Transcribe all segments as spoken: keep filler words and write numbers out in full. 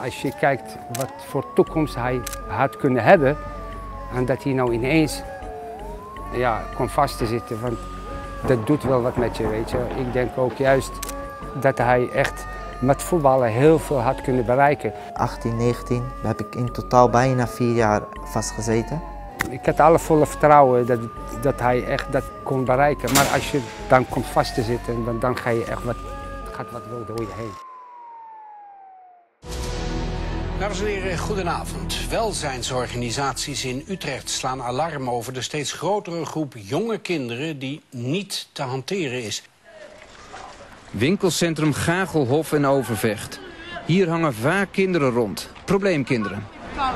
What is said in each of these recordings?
als je kijkt wat voor toekomst hij had kunnen hebben en dat hij nou ineens ja, kon vast te zitten, want dat doet wel wat met je, weet je. Ik denk ook juist dat hij echt met voetballen heel veel had kunnen bereiken. achttien, negentien heb ik in totaal bijna vier jaar vastgezeten. Ik had alle volle vertrouwen dat, dat hij echt dat kon bereiken. Maar als je dan komt vast te zitten, dan, dan ga je echt wat, gaat wat wil door je heen. Dames en heren, goedenavond. Welzijnsorganisaties in Utrecht slaan alarm over de steeds grotere groep jonge kinderen die niet te hanteren is. Winkelcentrum Gagelhof in Overvecht. Hier hangen vaak kinderen rond. Probleemkinderen.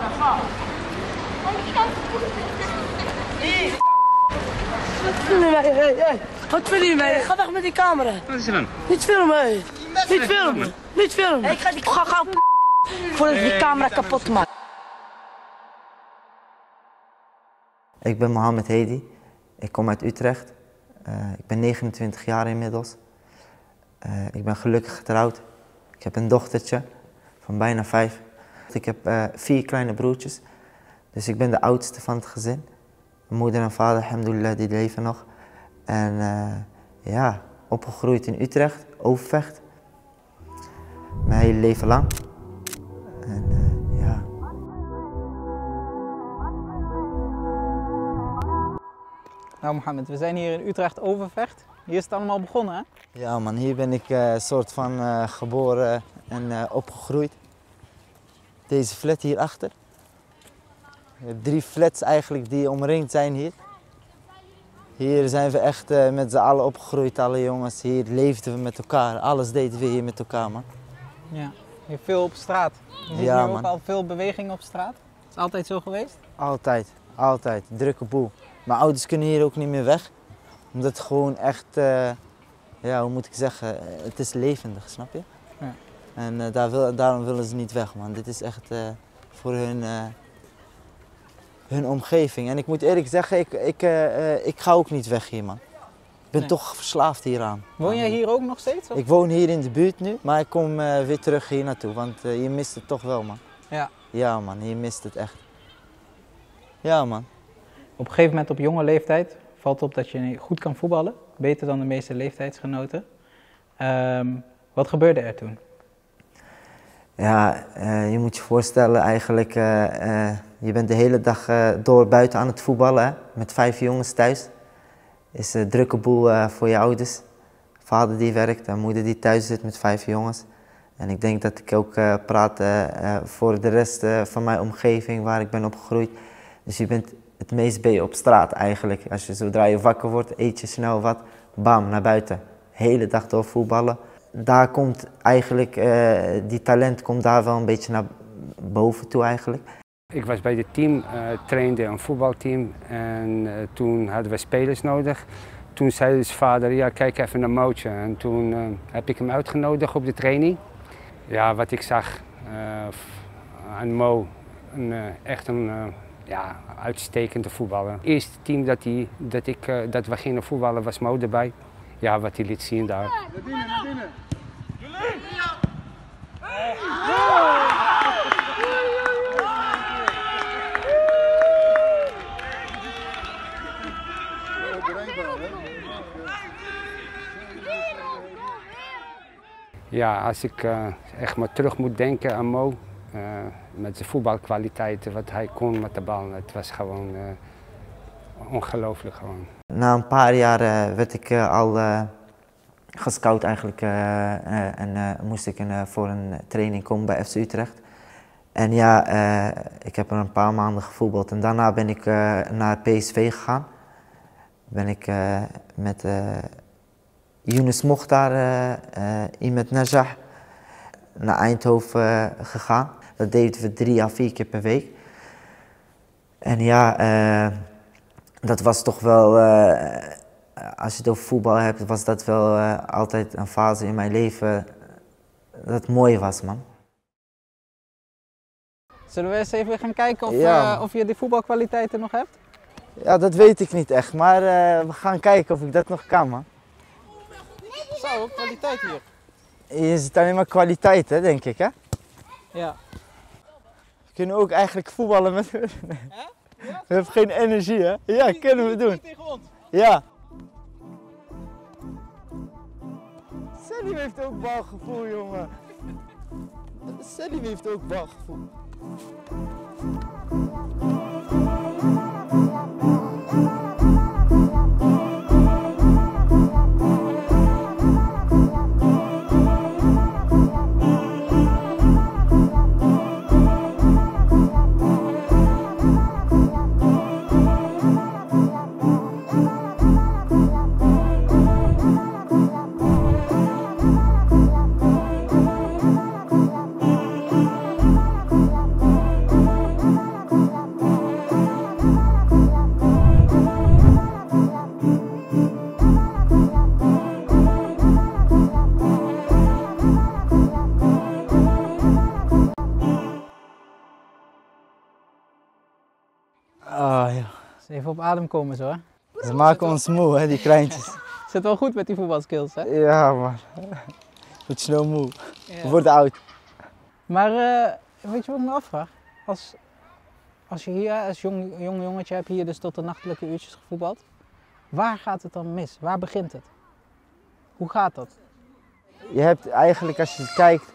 Hey, hey, hey. Wat film je mee? Ga weg met die camera. Wat is er dan? Niet filmen, hé. Niet filmen. Niet filmen. Hey, ik ga die ga gauw voordat ik die camera kapot maak. Ik ben Mohammed Hedi. Ik kom uit Utrecht. Uh, ik ben negenentwintig jaar inmiddels. Uh, ik ben gelukkig getrouwd. Ik heb een dochtertje van bijna vijf. Ik heb uh, vier kleine broertjes. Dus ik ben de oudste van het gezin. Mijn moeder en vader, alhamdulillah, die leven nog. En uh, ja, opgegroeid in Utrecht, Overvecht. Mijn hele leven lang. En uh, ja. Nou Mohammed, we zijn hier in Utrecht Overvecht. Hier is het allemaal begonnen, hè? Ja man, hier ben ik uh, soort van uh, geboren en uh, opgegroeid. Deze flat hierachter. Drie flats eigenlijk die omringd zijn hier. Hier zijn we echt uh, met z'n allen opgegroeid, alle jongens. Hier leefden we met elkaar. Alles deden we hier met elkaar, man. Ja, hier veel op straat. Je ziet ja, hier ook man. al veel beweging op straat. Is het altijd zo geweest? Altijd, altijd. Drukke boel. Mijn ouders kunnen hier ook niet meer weg. Omdat het gewoon echt, uh, ja, hoe moet ik zeggen, het is levendig, snap je? Ja. En uh, daar wil, daarom willen ze niet weg, man. Dit is echt uh, voor hun... Uh, hun omgeving. En ik moet eerlijk zeggen, ik, ik, uh, uh, ik ga ook niet weg hier, man. Ik ben nee. toch verslaafd hieraan. Woon jij hier ook nog steeds? Of? Ik woon hier in de buurt nu, maar ik kom uh, weer terug hier naartoe, want uh, je mist het toch wel, man. Ja. Ja, man, je mist het echt. Ja, man. Op een gegeven moment op jonge leeftijd valt op dat je goed kan voetballen. Beter dan de meeste leeftijdsgenoten. Um, wat gebeurde er toen? Ja, uh, je moet je voorstellen eigenlijk, uh, uh, je bent de hele dag uh, door buiten aan het voetballen, hè? Met vijf jongens thuis. Is een drukke boel uh, voor je ouders. Vader die werkt en moeder die thuis zit met vijf jongens. En ik denk dat ik ook uh, praat uh, uh, voor de rest uh, van mijn omgeving waar ik ben opgegroeid. Dus je bent het meest ben je op straat eigenlijk. Als je zodra je wakker wordt, eet je snel wat, bam, naar buiten. Hele dag door voetballen. Daar komt eigenlijk, uh, die talent komt daar wel een beetje naar boven toe eigenlijk. Ik was bij het team, uh, trainde een voetbalteam en uh, toen hadden we spelers nodig. Toen zei dus vader, ja kijk even naar Mootje. En toen uh, heb ik hem uitgenodigd op de training. Ja, wat ik zag uh, aan Mo, een, uh, echt een uh, ja, uitstekende voetballer. Het eerste team dat, die, dat, ik, uh, dat we gingen voetballen was Mo erbij. Ja, wat hij liet zien daar. Naar binnen, naar binnen. Ja, als ik uh, echt maar terug moet denken aan Mo, uh, met zijn voetbalkwaliteiten, wat hij kon met de bal, het was gewoon uh, ongelooflijk gewoon. Na een paar jaar uh, werd ik uh, al uh, gescout eigenlijk uh, uh, en uh, moest ik een, uh, voor een training komen bij F C Utrecht. En ja, uh, ik heb er een paar maanden gevoetbald en daarna ben ik uh, naar P S V gegaan. Ben ik uh, met uh, Yunus Mokhtar, uh, uh, Imad Najah naar Eindhoven uh, gegaan. Dat deden we drie à vier keer per week. En ja, uh, dat was toch wel, uh, als je het over voetbal hebt, was dat wel uh, altijd een fase in mijn leven dat mooi was, man. Zullen we eens even gaan kijken of, ja. uh, of je die voetbalkwaliteiten nog hebt? Ja, dat weet ik niet echt, maar uh, we gaan kijken of ik dat nog kan, man. Zo, kwaliteit hier. Hier zit alleen maar kwaliteit, hè, denk ik, hè? Ja. Kunnen we ook eigenlijk voetballen met hun? Ja? Ja, we hebben geen energie, hè? Ja, kunnen we doen. Ja. Selim heeft ook balgevoel, jongen. Selim heeft ook balgevoel. Oh, ja. Even op adem komen zo, hè? Ze maken ons moe, hè, die kleintjes. Zit wel goed met die voetbalskills, hè? Ja, man. Wordt snel moe. Ja. We worden oud. Maar uh, weet je wat ik me afvraag? Als, als je hier als jong, jong jongetje hebt hier dus tot de nachtelijke uurtjes gevoetbald, waar gaat het dan mis? Waar begint het? Hoe gaat dat? Je hebt eigenlijk, als je kijkt,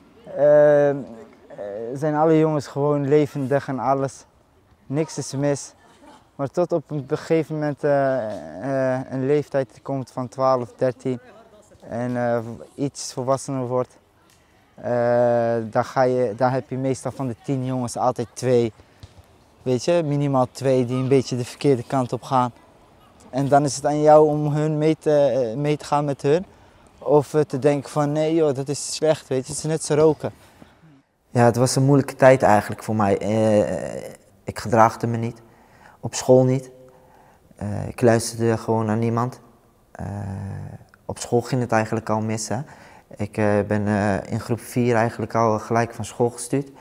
uh, zijn alle jongens gewoon levendig en alles. Niks is mis. Maar tot op een gegeven moment uh, uh, een leeftijd komt van twaalf, dertien en uh, iets volwassener wordt, uh, dan, ga je, dan heb je meestal van de tien jongens altijd twee, weet je, minimaal twee die een beetje de verkeerde kant op gaan. En dan is het aan jou om hun mee te, uh, mee te gaan met hun. Of uh, te denken van nee joh, dat is slecht, weet je, het is net zo roken. Ja, het was een moeilijke tijd eigenlijk voor mij. Uh, ik gedraagde me niet. Op school niet. Uh, ik luisterde gewoon naar niemand. Uh, op school ging het eigenlijk al mis. Hè. Ik uh, ben uh, in groep vier eigenlijk al gelijk van school gestuurd.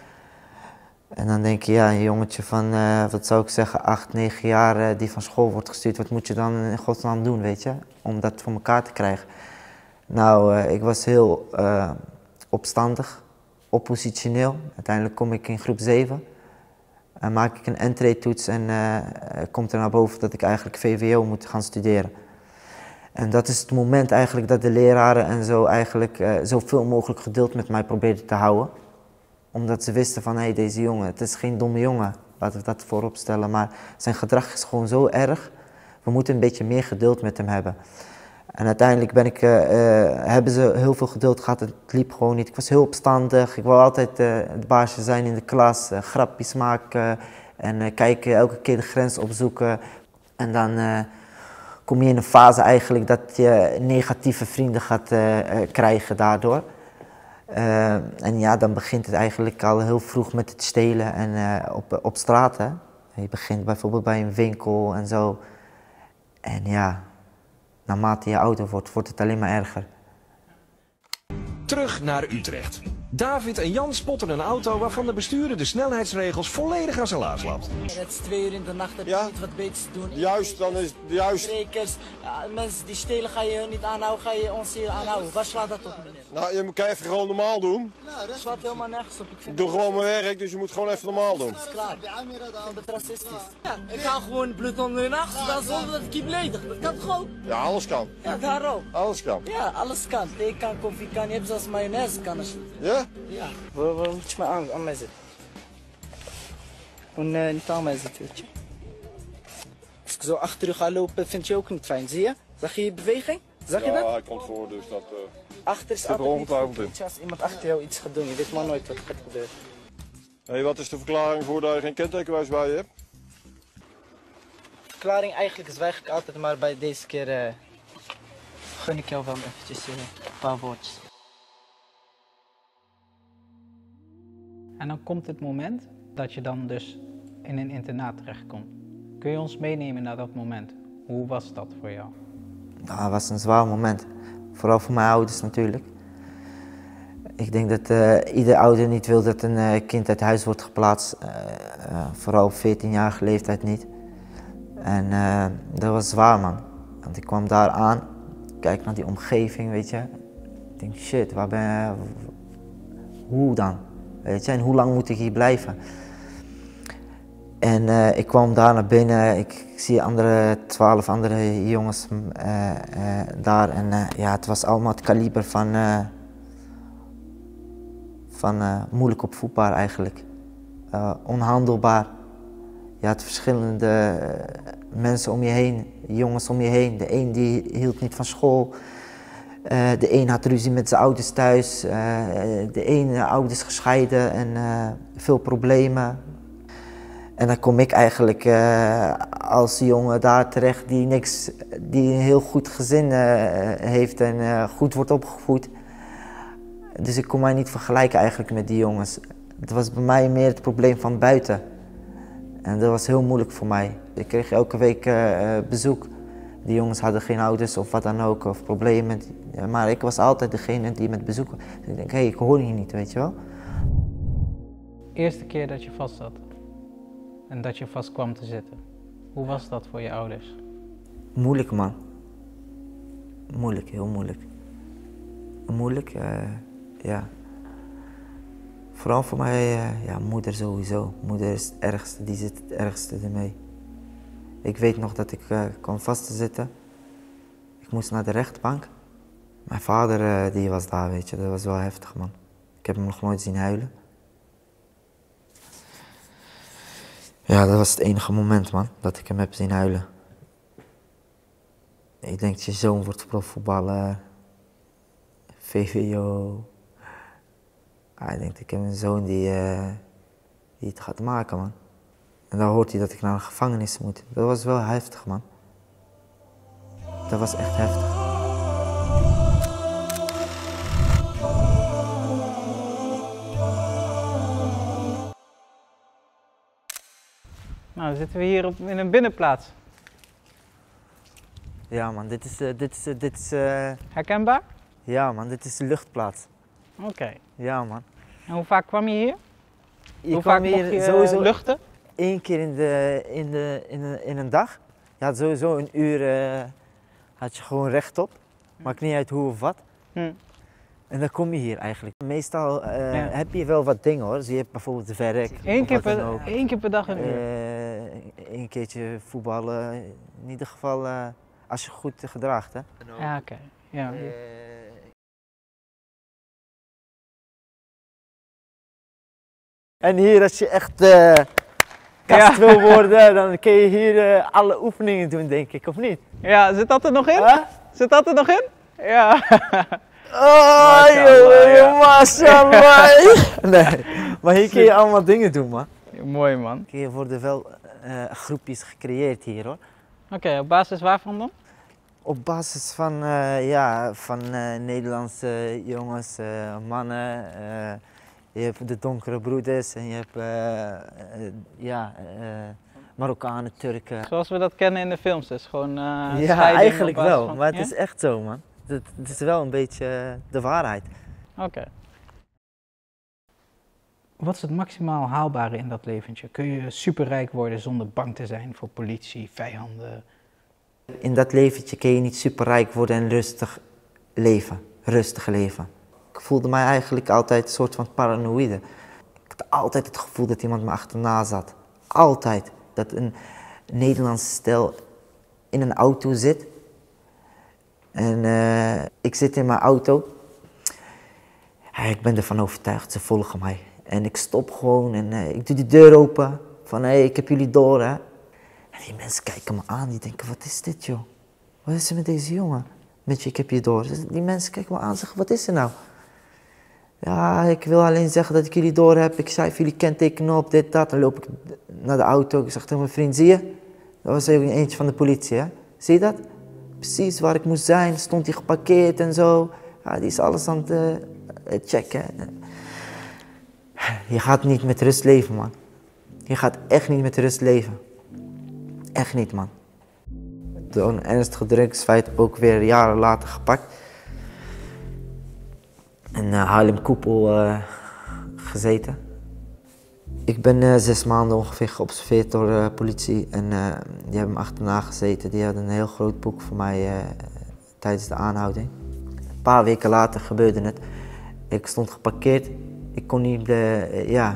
En dan denk je, ja, een jongetje van, uh, wat zou ik zeggen, acht, negen jaar uh, die van school wordt gestuurd. Wat moet je dan in godsnaam doen, weet je, om dat voor elkaar te krijgen? Nou, uh, ik was heel uh, opstandig, oppositioneel. Uiteindelijk kom ik in groep zeven. En maak ik een entree-toets en uh, komt er naar boven dat ik eigenlijk V W O moet gaan studeren. En dat is het moment eigenlijk dat de leraren en zo eigenlijk uh, zoveel mogelijk geduld met mij probeerden te houden. Omdat ze wisten van, hé, hey, deze jongen, het is geen domme jongen, laten we dat voorop stellen. Maar zijn gedrag is gewoon zo erg, we moeten een beetje meer geduld met hem hebben. En uiteindelijk ben ik, uh, uh, hebben ze heel veel geduld gehad, het liep gewoon niet. Ik was heel opstandig, ik wou altijd uh, het baasje zijn in de klas, uh, grapjes maken en uh, kijken, elke keer de grens opzoeken. En dan uh, kom je in een fase eigenlijk dat je negatieve vrienden gaat uh, uh, krijgen daardoor. Uh, en ja, dan begint het eigenlijk al heel vroeg met het stelen en uh, op, op straat. Hè. Je begint bijvoorbeeld bij een winkel en zo. En ja, naarmate je ouder wordt, wordt het alleen maar erger. Terug naar Utrecht. David en Jan spotten een auto waarvan de bestuurder de snelheidsregels volledig aan zijn laars laat. Het is twee uur in de nacht, heb je ja? niet wat beters te doen. Juist, dan is het juist. Brekers, ja, mensen die stelen ga je niet aanhouden, ga je ons hier aanhouden. Waar slaat dat op, meneer? Nou, je moet even gewoon normaal doen. Nou, dat slaat helemaal nergens op. Ik vind ik doe gewoon mijn werk, dus je moet gewoon even normaal doen. Dat is klaar. Dat is racistisch. Ja, ik haal gewoon bloed onder de nacht, dan zonder dat ik je beledig. Dat kan toch ook? Ja, alles kan. Ja, daarom. Alles kan. Ja, alles kan. Thee kan, koffie kan, je hebt zelfs mayonaise kan als je. Ja? Ja. Waar, waar moet je me aan, aan mij zitten? Gewoon uh, niet aan mij zitten, weet je. Als ik zo achter u ga lopen, vind je ook niet fijn, zie je? Zag je je beweging? Zag je dat? Ja, hij komt voor, dus dat... Uh, achter is altijd ongetwijfeld in. Als iemand achter jou iets gaat doen, je weet maar nooit wat er gaat gebeuren. Hé, hey, wat is de verklaring voor dat je geen kentekenwijs bij je hebt? De verklaring eigenlijk zwijg ik altijd, maar bij deze keer uh, gun ik jou wel eventjes uh, een paar woordjes. En dan komt het moment dat je dan dus in een internaat terechtkomt. Kun je ons meenemen naar dat moment? Hoe was dat voor jou? Nou, het was een zwaar moment. Vooral voor mijn ouders natuurlijk. Ik denk dat uh, ieder ouder niet wil dat een uh, kind uit huis wordt geplaatst. Uh, uh, vooral op veertienjarige leeftijd niet. En uh, dat was zwaar, man. Want ik kwam daar aan, kijk naar die omgeving, weet je. Ik denk, shit, waar ben je? Hoe dan? Weet je, en hoe lang moet ik hier blijven? En uh, ik kwam daar naar binnen, ik, ik zie andere, twaalf andere jongens uh, uh, daar. En uh, ja, het was allemaal het kaliber van, uh, van uh, moeilijk opvoedbaar eigenlijk. Uh, onhandelbaar. Je had verschillende uh, mensen om je heen, jongens om je heen. De een die hield niet van school. Uh, de een had ruzie met zijn ouders thuis. Uh, de een ouders gescheiden en uh, veel problemen. En dan kom ik eigenlijk uh, als jongen daar terecht die, niks, die een heel goed gezin uh, heeft en uh, goed wordt opgevoed. Dus ik kon mij niet vergelijken eigenlijk met die jongens. Het was bij mij meer het probleem van buiten. En dat was heel moeilijk voor mij. Ik kreeg elke week uh, bezoek. Die jongens hadden geen ouders of wat dan ook, of problemen. Maar ik was altijd degene die met bezoek was. Dus ik denk, hé, hey, ik hoor hier niet, weet je wel. Eerste keer dat je vast zat en dat je vast kwam te zitten. Hoe was dat voor je ouders? Moeilijk, man. Moeilijk, heel moeilijk. Moeilijk, uh, ja. Vooral voor mij, uh, ja, moeder sowieso. Moeder is het ergste, die zit het ergste ermee. Ik weet nog dat ik uh, kwam vast te zitten. Ik moest naar de rechtbank. Mijn vader uh, die was daar, weet je, dat was wel heftig, man. Ik heb hem nog nooit zien huilen. Ja, dat was het enige moment, man, dat ik hem heb zien huilen. Ik denk dat je zoon wordt profvoetballer, V V O. Ah, ik denk, ik heb een zoon die, uh, die het gaat maken, man. En dan hoort hij dat ik naar een gevangenis moet. Dat was wel heftig, man. Dat was echt heftig. Nou, dan zitten we hier op, in een binnenplaats. Ja, man, dit is... Uh, dit is, uh, dit is uh... Herkenbaar? Ja, man, dit is de luchtplaats. Oké. Okay. Ja, man. En hoe vaak kwam je hier? Je hoe kwam vaak hier mocht je sowieso luchten? Eén keer in, de, in, de, in, de, in een dag. Je had sowieso een uur, uh, had je gewoon rechtop. Maakt niet uit hoe of wat. Hm. En dan kom je hier eigenlijk. Meestal uh, ja. heb je wel wat dingen, hoor. Dus je hebt bijvoorbeeld werk. Eén keer, per, één keer per dag een uur? Eén uh, keertje voetballen. In ieder geval uh, als je goed gedraagt, hè. Ja, oké. Okay. Ja. Uh, En hier, als je echt uh, kast ja. wil worden, dan kun je hier uh, alle oefeningen doen, denk ik, of niet? Ja, zit dat er nog in? Huh? Zit dat er nog in? Ja. Oh, joh, mashallah. Nee, maar hier kun je allemaal dingen doen, man. Ja, mooi, man. Hier worden wel uh, groepjes gecreëerd hier, hoor. Oké, okay, op basis waarvan dan? Op basis van, uh, ja, van uh, Nederlandse jongens, uh, mannen. Uh, Je hebt de donkere broeders en je hebt uh, uh, ja, uh, Marokkanen, Turken. Zoals we dat kennen in de films, dus gewoon uh, ja, eigenlijk wel, van, maar het ja? is echt zo, man. Het, het is wel een beetje uh, de waarheid. Oké. Okay. Wat is het maximaal haalbare in dat leventje? Kun je superrijk worden zonder bang te zijn voor politie, vijanden? In dat leventje kun je niet superrijk worden en rustig leven, rustig leven. Ik voelde mij eigenlijk altijd een soort van paranoïde. Ik had altijd het gevoel dat iemand me achterna zat. Altijd. Dat een Nederlandse stel in een auto zit. En uh, ik zit in mijn auto. Ja, ik ben ervan overtuigd, ze volgen mij. En ik stop gewoon en uh, ik doe die deur open. Van hé, hey, ik heb jullie door, hè. En die mensen kijken me aan, die denken, wat is dit, joh? Wat is er met deze jongen? Met je, ik heb je door. Die mensen kijken me aan en zeggen, wat is er nou? Ja, ik wil alleen zeggen dat ik jullie door heb. Ik schrijf jullie kentekenen op, dit, dat. Dan loop ik naar de auto. Ik zeg tegen mijn vriend, zie je? Dat was even eentje van de politie, hè? Zie je dat? Precies waar ik moest zijn, stond hij geparkeerd en zo. Ja, die is alles aan het uh, checken. Je gaat niet met rust leven, man. Je gaat echt niet met rust leven. Echt niet, man. Door een ernstige drugsfeit heb ik ook weer jaren later gepakt. In uh, Haarlem-Koepel uh, gezeten. Ik ben uh, zes maanden ongeveer geobserveerd door de uh, politie en uh, die hebben me achterna gezeten. Die hadden een heel groot boek voor mij uh, tijdens de aanhouding. Een paar weken later gebeurde het. Ik stond geparkeerd. Ik kon niet, uh, ja,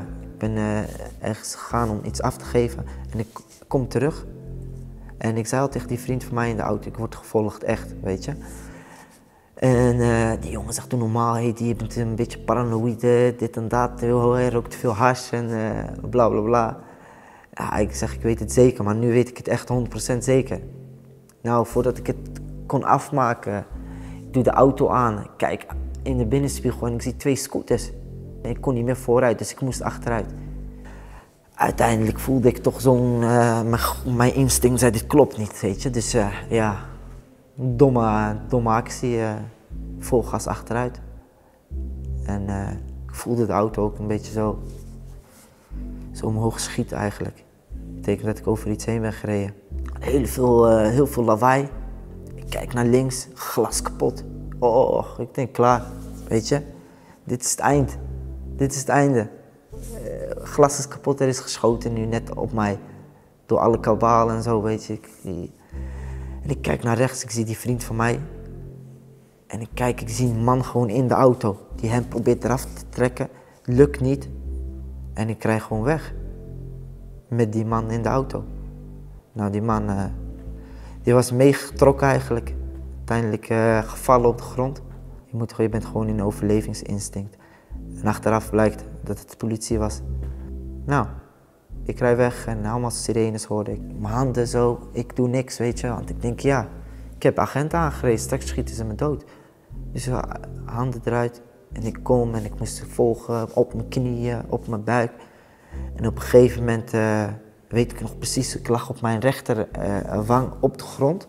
ben uh, ergens gegaan om iets af te geven en ik kom terug. En ik zei al tegen die vriend van mij in de auto, ik word gevolgd, echt, weet je. En uh, die jongen zegt toen normaal, hey, die bent een beetje paranoïde, dit en dat, hij rookt veel hash en uh, bla bla bla. Ja, ik zeg, ik weet het zeker, maar nu weet ik het echt honderd procent zeker. Nou, voordat ik het kon afmaken, ik doe de auto aan, ik kijk in de binnenspiegel en ik zie twee scooters. Ik kon niet meer vooruit, dus ik moest achteruit. Uiteindelijk voelde ik toch zo'n, uh, mijn, mijn instinct zei dit klopt niet, weet je. Dus uh, ja, domme, domme actie, uh, vol gas achteruit. En uh, ik voelde de auto ook een beetje zo, zo omhoog schieten eigenlijk. Dat betekent dat ik over iets heen ben gereden. Heel veel, uh, heel veel lawaai. Ik kijk naar links, glas kapot. Oh, ik denk klaar, weet je. Dit is het eind. Dit is het einde. Uh, glas is kapot, er is geschoten nu net op mij. Door alle kabaal en zo, weet je. Ik, die... En ik kijk naar rechts, ik zie die vriend van mij. En ik kijk, ik zie een man gewoon in de auto. Die hem probeert eraf te trekken. Lukt niet. En ik krijg gewoon weg. Met die man in de auto. Nou, die man, uh, die was meegetrokken eigenlijk. Uiteindelijk uh, gevallen op de grond. Je, moet, je bent gewoon in een overlevingsinstinct. En achteraf blijkt dat het de politie was. Nou, ik rij weg en allemaal sirenes hoorde ik. Mijn handen zo, ik doe niks, weet je. Want ik denk, ja, ik heb agenten aangereden, straks schieten ze me dood. Dus uh, handen eruit en ik kom en ik moest volgen op mijn knieën, op mijn buik. En op een gegeven moment, uh, weet ik nog precies, ik lag op mijn rechter uh, wang op de grond.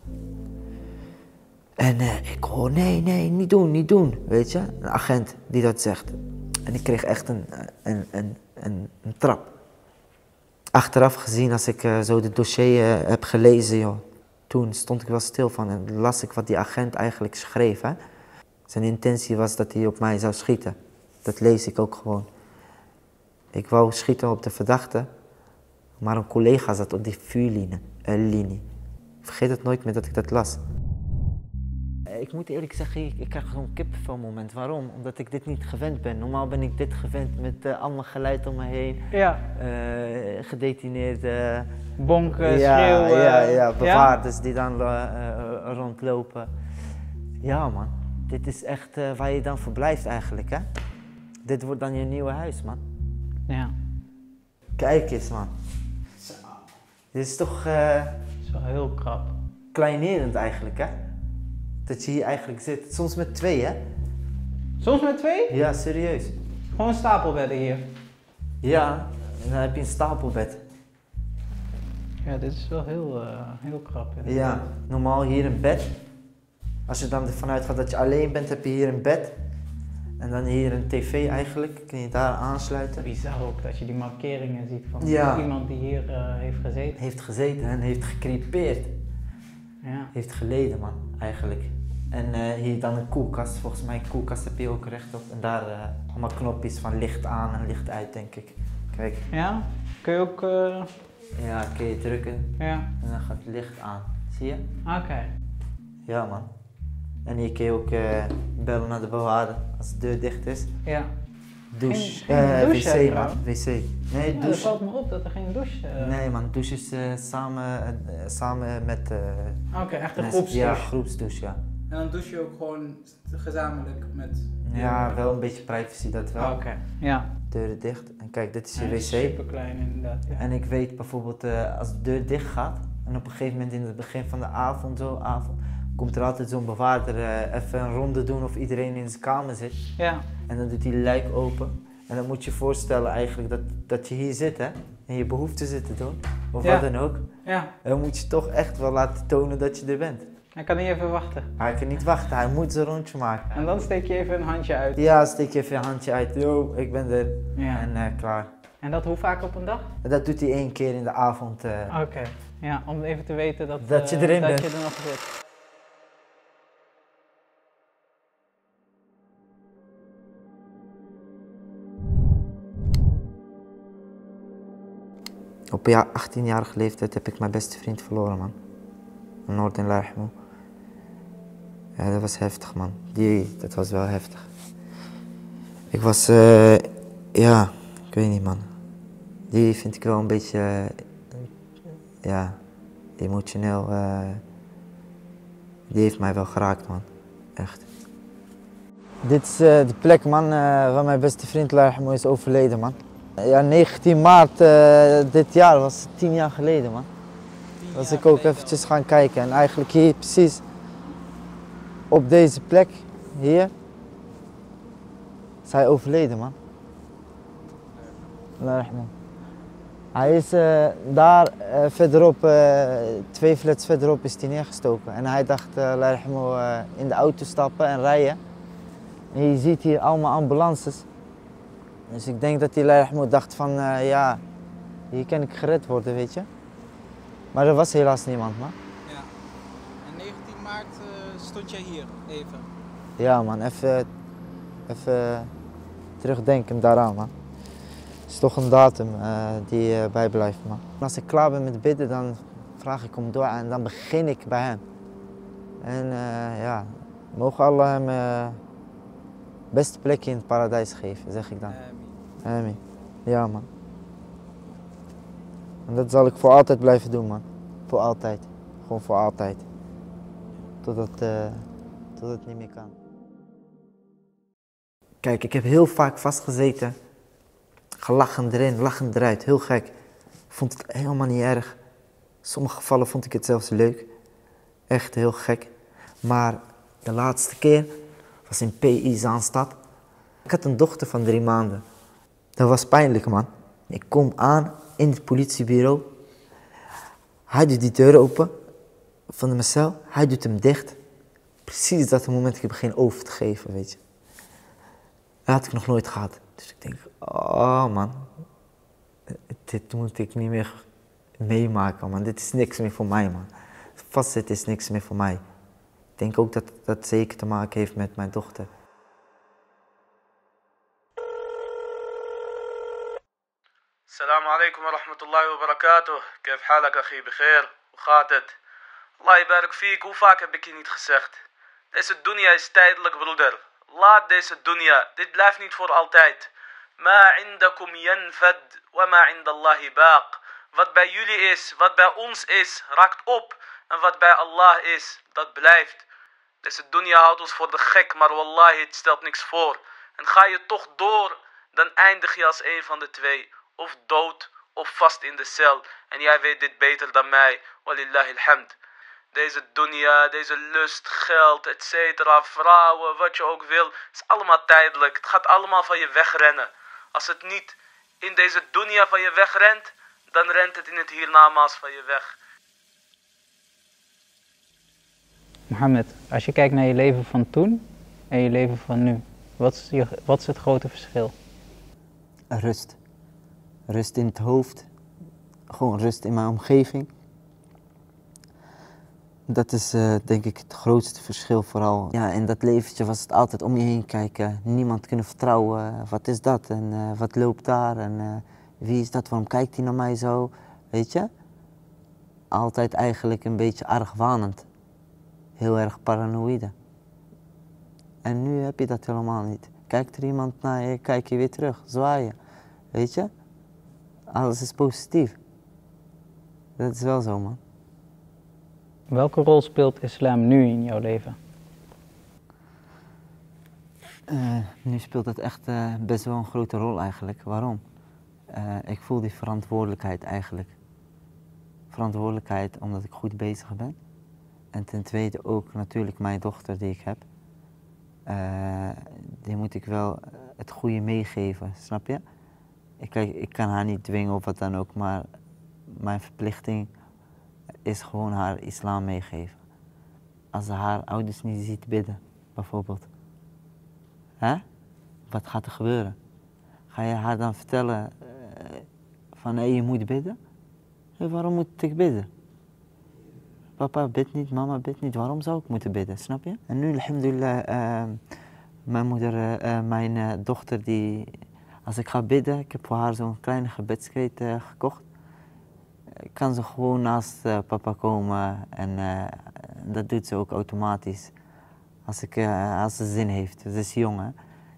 En uh, ik hoor, nee, nee, niet doen, niet doen, weet je. Een agent die dat zegt. En ik kreeg echt een, een, een, een, een trap. Achteraf gezien, als ik uh, zo het dossier uh, heb gelezen, joh, toen stond ik wel stil van en las ik wat die agent eigenlijk schreef. Hè. Zijn intentie was dat hij op mij zou schieten. Dat lees ik ook gewoon. Ik wou schieten op de verdachte, maar een collega zat op die vuurlinie. Uh, linie. Ik vergeet het nooit meer dat ik dat las. Ik moet eerlijk zeggen, ik, ik krijg zo'n kippenvelmoment. Waarom? Omdat ik dit niet gewend ben. Normaal ben ik dit gewend met uh, allemaal geluid om me heen. Ja. Uh, gedetineerde... Bonken, ja, schreeuwen. Ja, ja, bewaarders ja? die dan uh, uh, rondlopen. Ja man, dit is echt uh, waar je dan verblijft eigenlijk, hè. Dit wordt dan je nieuwe huis, man. Ja. Kijk eens, man. Dit is toch... Uh, dat is wel heel krap. Kleinerend eigenlijk, hè. Dat je hier eigenlijk zit. Soms met twee, hè? Soms met twee? Ja, serieus. Gewoon stapelbedden hier? Ja, en dan heb je een stapelbed. Ja, dit is wel heel, uh, heel krap. Ja. ja, normaal hier een bed. Als je dan ervan uitgaat dat je alleen bent, heb je hier een bed. En dan hier een tv eigenlijk, kun je daar aansluiten. Bizar ook, dat je die markeringen ziet van ja. iemand die hier uh, heeft gezeten. Heeft gezeten en heeft gekrepeerd. Ja. Heeft geleden, man, eigenlijk. En uh, hier dan een koelkast. Volgens mij een koelkast heb je ook recht op. En daar uh, allemaal knopjes van licht aan en licht uit, denk ik. Kijk. Ja? Kun je ook... Uh... Ja, kun je drukken. Ja. En dan gaat het licht aan. Zie je? Oké. Okay. Ja, man. En hier kun je ook uh, bellen naar de bewaarder als de deur dicht is. Ja. Douche. Geen, geen uh, douche wc, man. Wc. Nee, ja, douche. Dat valt me op dat er geen douche... Uh... Nee, man. Douche is uh, samen, uh, samen met... Uh, Oké, okay, echt een groepsdouche? Ja, groepsdouche, ja. En dan douche je ook gewoon gezamenlijk met... Ja, wel een beetje privacy, dat wel. Oké, okay. Ja. Deuren dicht. En kijk, dit is je ja, wc. Super klein inderdaad. Ja. En ik weet bijvoorbeeld, uh, als de deur dicht gaat... en op een gegeven moment in het begin van de avond, zo, avond... komt er altijd zo'n bewaarder uh, even een ronde doen of iedereen in zijn kamer zit. Ja. En dan doet hij de luik open. En dan moet je je voorstellen eigenlijk dat, dat je hier zit, hè. En je behoefte zit te doen. Of ja. wat dan ook. Ja. En dan moet je toch echt wel laten tonen dat je er bent. Hij kan niet even wachten. Hij kan niet wachten, hij moet zijn rondje maken. En dan steek je even een handje uit. Ja, steek je even een handje uit. Yo, ik ben er. Ja. En uh, klaar. En dat hoe vaak op een dag? Dat doet hij één keer in de avond. Uh, Oké, okay. Ja, om even te weten dat, dat je uh, erin dat bent. je er nog zit. Op ja, achttienjarige leeftijd heb ik mijn beste vriend verloren, man. Noord en Larhmo. Ja, dat was heftig, man. Die, dat was wel heftig. Ik was, uh, ja, ik Ik weet niet, man. Die vind ik wel een beetje, uh, ja, emotioneel. Uh, die heeft mij wel geraakt, man. Echt. Dit is uh, de plek, man, uh, waar mijn beste vriend Larhamo is overleden, man. Ja, negentien maart uh, dit jaar was tien jaar geleden, man. Was ik ook eventjes gaan kijken en eigenlijk hier precies op deze plek, hier, is hij overleden, man. Larhamo. Hij is uh, daar uh, verderop, uh, twee flats verderop is hij neergestoken. En hij dacht, uh, Larhamo, uh, in de auto stappen en rijden. En je ziet hier allemaal ambulances. Dus ik denk dat hij Larhamo dacht van, uh, ja, hier kan ik gered worden, weet je. Maar er was helaas niemand, man. Ja. En negentien maart uh, stond jij hier, even? Ja, man, even, even terugdenken daaraan, man. Het is toch een datum uh, die uh, bijblijft, man. Als ik klaar ben met bidden, dan vraag ik om dua en dan begin ik bij hem. En uh, ja, mogen Allah hem uh, beste plekje in het paradijs geven, zeg ik dan. Amen. Amen. Ja, man. En dat zal ik voor altijd blijven doen, man. Voor altijd. Gewoon voor altijd. Totdat, uh, tot het niet meer kan. Kijk, ik heb heel vaak vastgezeten. Gelachen erin, lachen eruit. Heel gek. Ik vond het helemaal niet erg. In sommige gevallen vond ik het zelfs leuk. Echt heel gek. Maar de laatste keer was in P I Zaanstad. Ik had een dochter van drie maanden. Dat was pijnlijk, man. Ik kom aan in het politiebureau. Hij doet die deur open van mijn cel. Hij doet hem dicht. Precies dat moment, ik heb geen over te geven, weet je. Dat had ik nog nooit gehad. Dus ik denk, oh man, dit moet ik niet meer meemaken, man. Dit is niks meer voor mij, man. Vastzitten is niks meer voor mij. Ik denk ook dat dat zeker te maken heeft met mijn dochter. السلام عليكم ورحمة الله وبركاته. كيف حالك أخي بخير? Hoe gaat het? Allah يبارك فيك. Hoe vaak heb ik je niet gezegd? Deze dunya is tijdelijk, broeder. Laat deze dunya. Dit blijft niet voor altijd. Ma indakum yanfad wa ma indallahi baaq. Wat bij jullie is, wat bij ons is, raakt op. En wat bij Allah is, dat blijft. Deze dunya houdt ons voor de gek, maar wallahi, het stelt niks voor. En ga je toch door, dan eindig je als een van de twee. Of dood, of vast in de cel. En jij weet dit beter dan mij. Walillahi alhamd. Deze dunya, deze lust, geld, et cetera, vrouwen, wat je ook wil, is allemaal tijdelijk. Het gaat allemaal van je wegrennen. Als het niet in deze dunya van je wegrent, dan rent het in het hiernamaals van je weg. Mohammed, als je kijkt naar je leven van toen en je leven van nu, wat is, je, wat is het grote verschil? Rust. Rust in het hoofd. Gewoon rust in mijn omgeving. Dat is uh, denk ik het grootste verschil vooral. Ja, in dat leventje was het altijd om je heen kijken. Niemand kunnen vertrouwen. Wat is dat en uh, wat loopt daar en uh, wie is dat? Waarom kijkt hij naar mij zo? Weet je? Altijd eigenlijk een beetje argwanend. Heel erg paranoïde. En nu heb je dat helemaal niet. Kijkt er iemand naar je, kijk je weer terug, zwaaien. Weet je? Alles is positief. Dat is wel zo, man. Welke rol speelt islam nu in jouw leven? Uh, nu speelt het echt uh, best wel een grote rol eigenlijk. Waarom? Uh, ik voel die verantwoordelijkheid eigenlijk. Verantwoordelijkheid omdat ik goed bezig ben. En ten tweede ook natuurlijk mijn dochter die ik heb. Uh, die moet ik wel het goede meegeven, snap je? Ik, ik kan haar niet dwingen of wat dan ook, maar mijn verplichting is gewoon haar islam meegeven. Als ze haar ouders niet ziet bidden, bijvoorbeeld. Hè? Wat gaat er gebeuren? Ga je haar dan vertellen uh, van hé, hey, je moet bidden? Hey, waarom moet ik bidden? Papa bidt niet, mama bidt niet, waarom zou ik moeten bidden, snap je? En nu, alhamdulillah, uh, mijn moeder, uh, mijn uh, dochter, die, als ik ga bidden, ik heb voor haar zo'n kleine gebedskreet uh, gekocht. Kan ze gewoon naast uh, papa komen en uh, dat doet ze ook automatisch. Als, ik, uh, als ze zin heeft, ze is jong hè.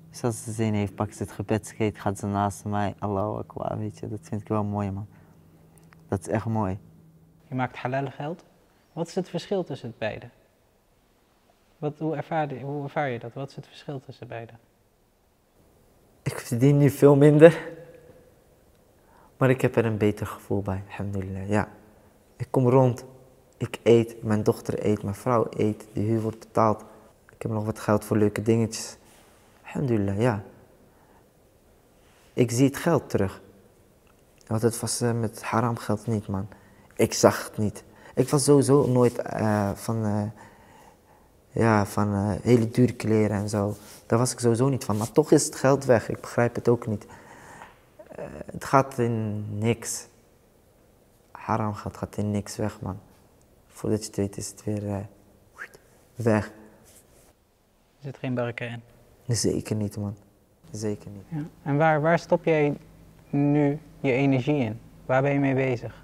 Dus als ze zin heeft, pakt ze het gebedskleed, gaat ze naast mij. Allahu Akbar, weet je. Dat vind ik wel mooi, man. Dat is echt mooi. Je maakt halal geld. Wat is het verschil tussen het beide? Wat, hoe, ervaar je, hoe ervaar je dat? Wat is het verschil tussen beide? Ik verdien nu veel minder. Maar ik heb er een beter gevoel bij, alhamdulillah. Ja, ik kom rond. Ik eet, mijn dochter eet, mijn vrouw eet, de huur wordt betaald. Ik heb nog wat geld voor leuke dingetjes. Alhamdulillah, ja. Ik zie het geld terug. Want het was uh, met haram geld niet, man. Ik zag het niet. Ik was sowieso nooit uh, van, uh, ja, van uh, hele dure kleren en zo. Daar was ik sowieso niet van. Maar toch is het geld weg. Ik begrijp het ook niet. Uh, het gaat in niks. Haram geld gaat in niks weg, man. Voordat je het weet is het weer uh, weg. Er zit geen baraka in? Zeker niet, man. Zeker niet. Ja. En waar, waar stop jij nu je energie in? Waar ben je mee bezig?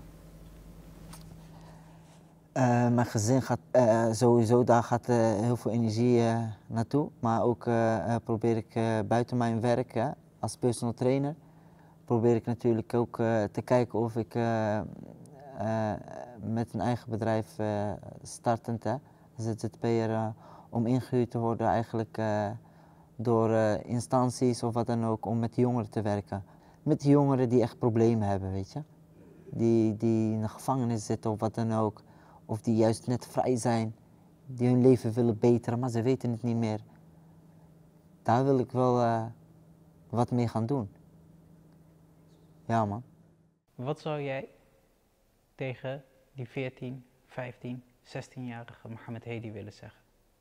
Uh, mijn gezin gaat uh, sowieso, daar gaat uh, heel veel energie uh, naartoe. Maar ook uh, uh, probeer ik uh, buiten mijn werk uh, als personal trainer, probeer ik natuurlijk ook uh, te kijken of ik uh, uh, met een eigen bedrijf uh, startend, uh, Z Z P'er, uh, om ingehuurd te worden eigenlijk uh, door uh, instanties of wat dan ook, om met jongeren te werken. Met jongeren die echt problemen hebben, weet je. Die, die in de gevangenis zitten of wat dan ook. Of die juist net vrij zijn, die hun leven willen beteren, maar ze weten het niet meer. Daar wil ik wel uh, wat mee gaan doen. Ja, man. Wat zou jij tegen die veertien, vijftien, zestienjarige Mohammed Hedi willen zeggen?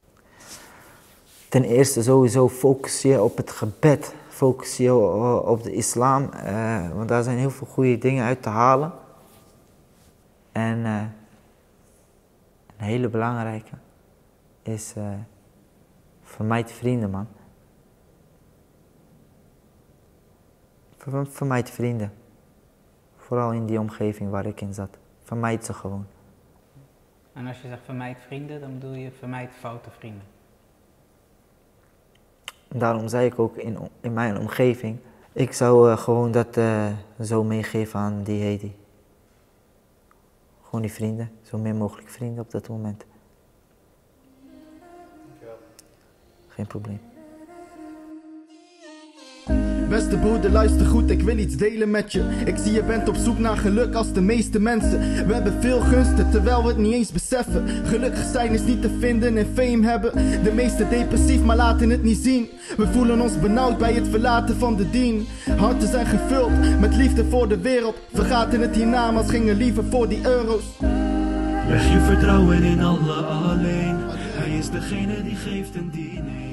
Ten eerste sowieso focus je op het gebed. Focus je op de islam, uh, want daar zijn heel veel goede dingen uit te halen. En uh, een hele belangrijke is uh, vermijd vrienden, man. Ver, vermijd vrienden. Vooral in die omgeving waar ik in zat. Vermijd ze gewoon. En als je zegt vermijd vrienden, dan bedoel je vermijd foute vrienden. Daarom zei ik ook in, in mijn omgeving, ik zou uh, gewoon dat uh, zo meegeven aan die Hedi. Gewoon die vrienden, zo min mogelijk vrienden op dat moment. Geen probleem. Beste broeder, luister goed, ik wil iets delen met je. Ik zie je bent op zoek naar geluk als de meeste mensen. We hebben veel gunsten, terwijl we het niet eens beseffen. Gelukkig zijn is niet te vinden en fame hebben. De meesten depressief, maar laten het niet zien. We voelen ons benauwd bij het verlaten van de dien. Harten zijn gevuld met liefde voor de wereld. Vergaten het hiernamaals, gingen liever voor die euro's. Leg je vertrouwen in Allah alleen. Hij is degene die geeft en die neemt.